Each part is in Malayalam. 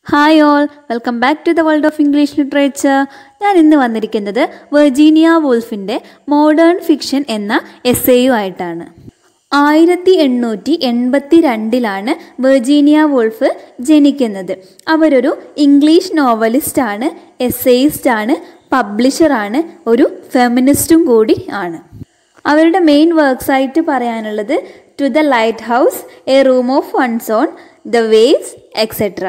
Hi all, welcome back to the world of English literature. ഞാൻ ഇന്ന് വന്നിരിക്കുന്നത് വെർജീനിയ വൂൾഫിൻ്റെ മോഡേൺ ഫിക്ഷൻ എന്ന എസ്സേയുമായിട്ടാണ്. 1882 വെർജീനിയ വൂൾഫ് ജനിക്കുന്നത്. അവരൊരു ഇംഗ്ലീഷ് നോവലിസ്റ്റാണ്, എസ്സേയിസ്റ്റാണ്, പബ്ലിഷറാണ്, ഒരു ഫെമിനിസ്റ്റും കൂടി ആണ്. അവരുടെ മെയിൻ വർക്ക്സ് ആയിട്ട് പറയാനുള്ളത് to the lighthouse, a room of one's own, the waves etcetera.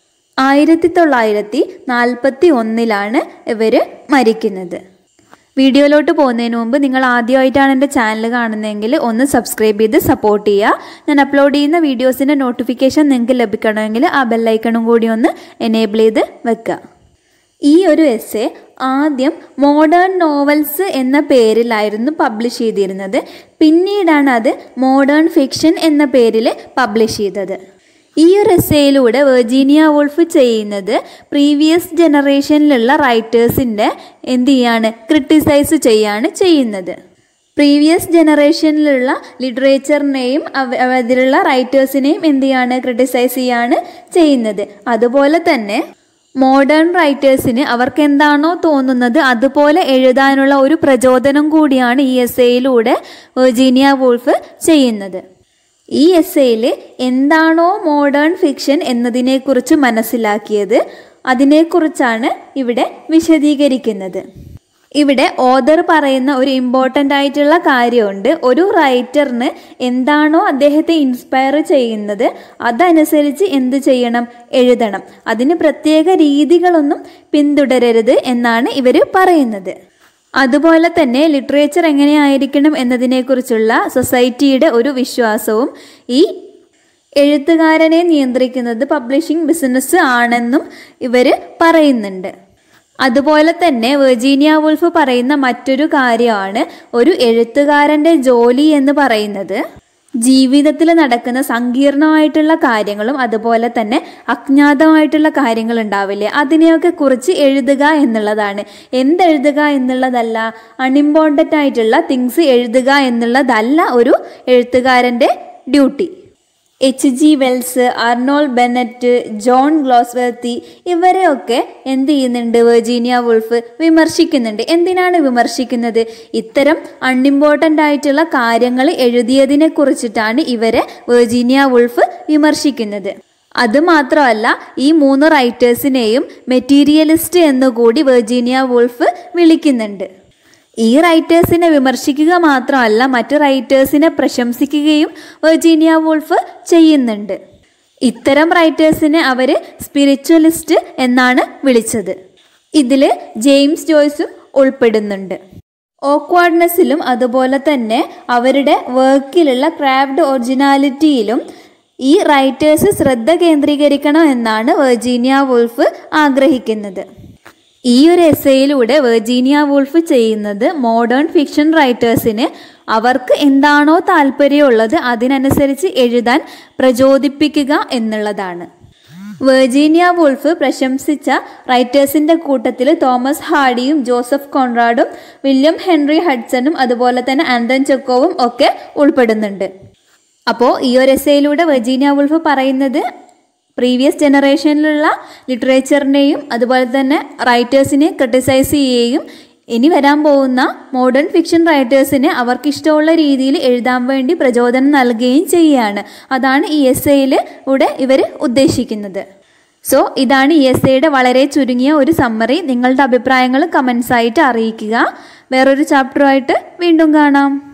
1941 ഇവർ മരിക്കുന്നത്. വീഡിയോയിലോട്ട് പോകുന്നതിന് മുമ്പ് നിങ്ങൾ ആദ്യമായിട്ടാണ് എൻ്റെ ചാനൽ കാണുന്നതെങ്കിൽ ഒന്ന് സബ്സ്ക്രൈബ് ചെയ്ത് സപ്പോർട്ട് ചെയ്യുക. ഞാൻ അപ്ലോഡ് ചെയ്യുന്ന വീഡിയോസിൻ്റെ നോട്ടിഫിക്കേഷൻ നിങ്ങൾക്ക് ലഭിക്കണമെങ്കിൽ ആ ബെല്ലൈക്കണും കൂടി ഒന്ന് എനേബിൾ ചെയ്ത് വെക്കുക. ഈ ഒരു എസ്സേ ആദ്യം മോഡേൺ നോവൽസ് എന്ന പേരിലായിരുന്നു പബ്ലിഷ് ചെയ്തിരുന്നത്. പിന്നീടാണ് അത് മോഡേൺ ഫിക്ഷൻ എന്ന പേരിൽ പബ്ലിഷ് ചെയ്തത്. ഈ ഒരു എസ്സേയിലൂടെ വെർജീനിയ വൂൾഫ് ചെയ്യുന്നത് പ്രീവിയസ് ജനറേഷനിലുള്ള റൈറ്റേഴ്സിൻ്റെ ക്രിട്ടിസൈസ് ചെയ്യാണ് ചെയ്യുന്നത്. പ്രീവിയസ് ജനറേഷനിലുള്ള ലിറ്ററേച്ചറിനെയും അതിലുള്ള റൈറ്റേഴ്സിനെയും ക്രിട്ടിസൈസ് ചെയ്യാണ് ചെയ്യുന്നത്. അതുപോലെ തന്നെ മോഡേൺ റൈറ്റേഴ്സിന് അവർക്ക് എന്താണോ തോന്നുന്നത് അതുപോലെ എഴുതാനുള്ള ഒരു പ്രചോദനം കൂടിയാണ് ഈ എസ്സേയിലൂടെ വെർജീനിയ വൂൾഫ് ചെയ്യുന്നത്. ഈ എസ്സേയിൽ എന്താണോ മോഡേൺ ഫിക്ഷൻ എന്നതിനെക്കുറിച്ച് മനസ്സിലാക്കിയത് അതിനെക്കുറിച്ചാണ് ഇവിടെ വിശദീകരിക്കുന്നത്. ഇവിടെ ഓഥർ പറയുന്ന ഒരു ഇമ്പോർട്ടൻ്റ് ആയിട്ടുള്ള കാര്യമുണ്ട്. ഒരു റൈറ്ററിന് എന്താണോ അദ്ദേഹത്തെ ഇൻസ്പയർ ചെയ്യുന്നത് അതനുസരിച്ച് എന്ത് ചെയ്യണം, എഴുതണം. അതിന് പ്രത്യേക രീതികളൊന്നും പിന്തുടരരുത് എന്നാണ് ഇവർ പറയുന്നത്. അതുപോലെ തന്നെ ലിറ്ററേച്ചർ എങ്ങനെയായിരിക്കണം എന്നതിനെക്കുറിച്ചുള്ള സൊസൈറ്റിയുടെ ഒരു വിശ്വാസവും ഈ എഴുത്തുകാരനെ നിയന്ത്രിക്കുന്നത് പബ്ലിഷിംഗ് ബിസിനസ് ആണെന്നും ഇവർ പറയുന്നുണ്ട്. അതുപോലെ തന്നെ വെർജീനിയ വൂൾഫ് പറയുന്ന മറ്റൊരു കാര്യമാണ് ഒരു എഴുത്തുകാരൻ്റെ ജോലി എന്ന് പറയുന്നത് ജീവിതത്തിൽ നടക്കുന്ന സങ്കീർണമായിട്ടുള്ള കാര്യങ്ങളും അതുപോലെ തന്നെ അജ്ഞാതമായിട്ടുള്ള കാര്യങ്ങൾ ഉണ്ടാവില്ലേ, അതിനെയൊക്കെ കുറിച്ച് എഴുതുക എന്നുള്ളതാണ്. എന്തെഴുതുക എന്നുള്ളതല്ല, അൺഇമ്പോർട്ടൻ്റ് ആയിട്ടുള്ള തിങ്സ് എഴുതുക എന്നുള്ളതല്ല ഒരു എഴുത്തുകാരൻ്റെ duty. H.G. Wells, Arnold Bennett, John Galsworthy ഇവരെയൊക്കെ ചെയ്യുന്നുണ്ട് വെർജീനിയ വൂൾഫ് വിമർശിക്കുന്നുണ്ട്. എന്തിനാണ് വിമർശിക്കുന്നത്? ഇത്തരം അൺഇമ്പോർട്ടൻ്റ് ആയിട്ടുള്ള കാര്യങ്ങൾ എഴുതിയതിനെ കുറിച്ചിട്ടാണ് ഇവരെ വെർജീനിയ വൂൾഫ് വിമർശിക്കുന്നത്. അതുമാത്രമല്ല, ഈ 3 റൈറ്റേഴ്സിനെയും മെറ്റീരിയലിസ്റ്റ് എന്നുകൂടി വെർജീനിയ വൂൾഫ് വിളിക്കുന്നുണ്ട്. ഈ റൈറ്റേഴ്സിനെ വിമർശിക്കുക മാത്രമല്ല, മറ്റു റൈറ്റേഴ്സിനെ പ്രശംസിക്കുകയും വെർജീനിയ വൂൾഫ് ചെയ്യുന്നുണ്ട്. ഇത്തരം റൈറ്റേഴ്സിനെ അവർ സ്പിരിച്വലിസ്റ്റ് എന്നാണ് വിളിച്ചത്. ഇതിൽ ജെയിംസ് ജോയ്സും ഉൾപ്പെടുന്നുണ്ട്. ഓക്വാർഡ്നെസ്സിലും അതുപോലെ തന്നെ അവരുടെ വർക്കിലുള്ള ക്രാഫ്റ്റ് ഒറിജിനാലിറ്റിയിലും ഈ റൈറ്റേഴ്സ് ശ്രദ്ധ കേന്ദ്രീകരിക്കണം എന്നാണ് വെർജീനിയ വൂൾഫ് ആഗ്രഹിക്കുന്നത്. ഈ ഒരു എസ്സേയിലൂടെ വെർജീനിയ വൂൾഫ് ചെയ്യുന്നത് മോഡേൺ ഫിക്ഷൻ റൈറ്റേഴ്സിന് അവർക്ക് എന്താണോ താല്പര്യമുള്ളത് അതിനനുസരിച്ച് എഴുതാൻ പ്രചോദിപ്പിക്കുക എന്നുള്ളതാണ്. വെർജീനിയ വൂൾഫ് പ്രശംസിച്ച റൈറ്റേഴ്സിൻ്റെ കൂട്ടത്തിൽ തോമസ് ഹാർഡിയും ജോസഫ് കോൺറാഡും വില്യം ഹെൻറി ഹഡ്സണും അതുപോലെ തന്നെ ആന്റൺ ചെക്കോവും ഒക്കെ ഉൾപ്പെടുന്നുണ്ട്. അപ്പോൾ ഈ ഒരു എസ്സേയിലൂടെ വെർജീനിയ വൂൾഫ് പറയുന്നത് പ്രീവിയസ് ജനറേഷനിലുള്ള ലിറ്ററേച്ചറിനെയും അതുപോലെ തന്നെ റൈറ്റേഴ്സിനെ ക്രിട്ടിസൈസ് ചെയ്യുകയും ഇനി വരാൻ പോകുന്ന മോഡേൺ ഫിക്ഷൻ റൈറ്റേഴ്സിനെ അവർക്കിഷ്ടമുള്ള രീതിയിൽ എഴുതാൻ വേണ്ടി പ്രചോദനം നൽകുകയും ചെയ്യുകയാണ്. അതാണ് ഈ എസ്സേയിലൂടെ ഇവർ ഉദ്ദേശിക്കുന്നത്. സോ ഇതാണ് ഈ എസ്സേയുടെ വളരെ ചുരുങ്ങിയ ഒരു സമ്മറി. നിങ്ങളുടെ അഭിപ്രായങ്ങൾ കമൻസ് ആയിട്ട് അറിയിക്കുക. വേറൊരു ചാപ്റ്ററുമായിട്ട് വീണ്ടും കാണാം.